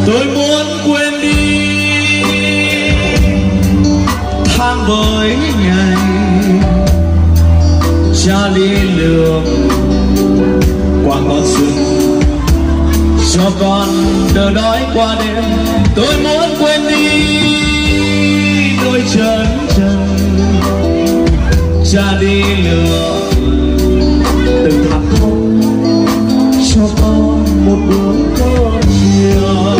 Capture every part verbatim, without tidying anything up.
Tôi muốn quên đi tháng với ngày cha đi lượm qua con sương cho con đỡ đói qua đêm. Tôi muốn quên đi đôi chân trần cha đi lượm từng hạt khóc cho con một bữa cơm chiều.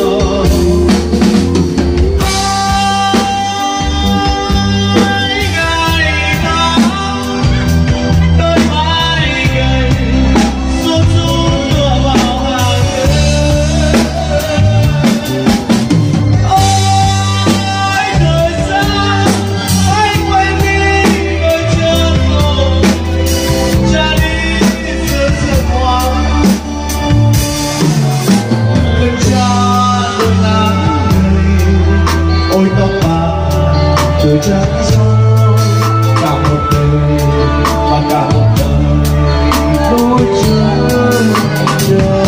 Từ chân soi cả một đời và cả một đời đôi chân chờ.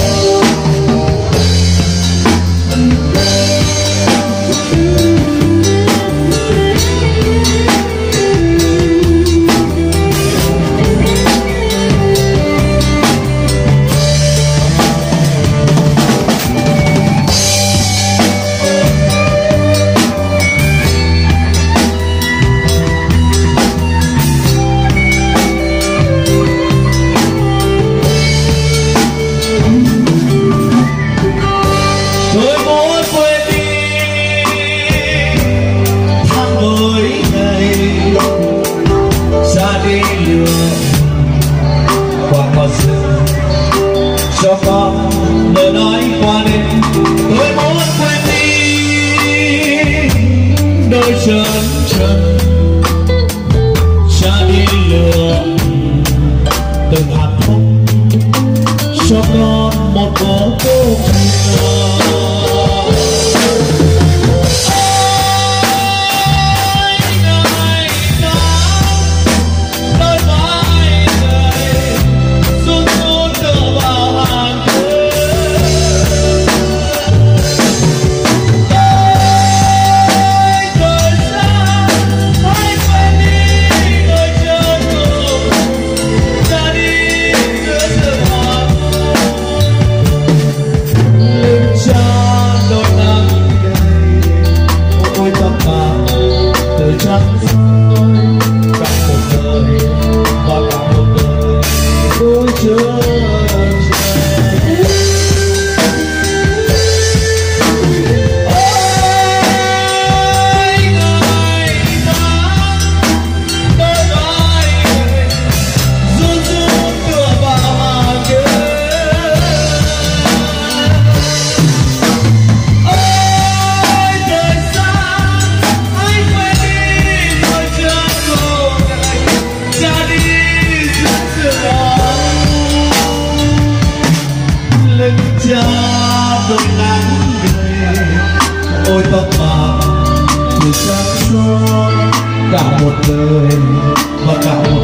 Cho con đỡ nói qua đêm. Tôi muốn quên đi đôi chân trần cha đi lừa từng hạt khóc cho con một bữa cơm chiều. Ôi tóc bạc từ sáng sớm cả một đời và cả một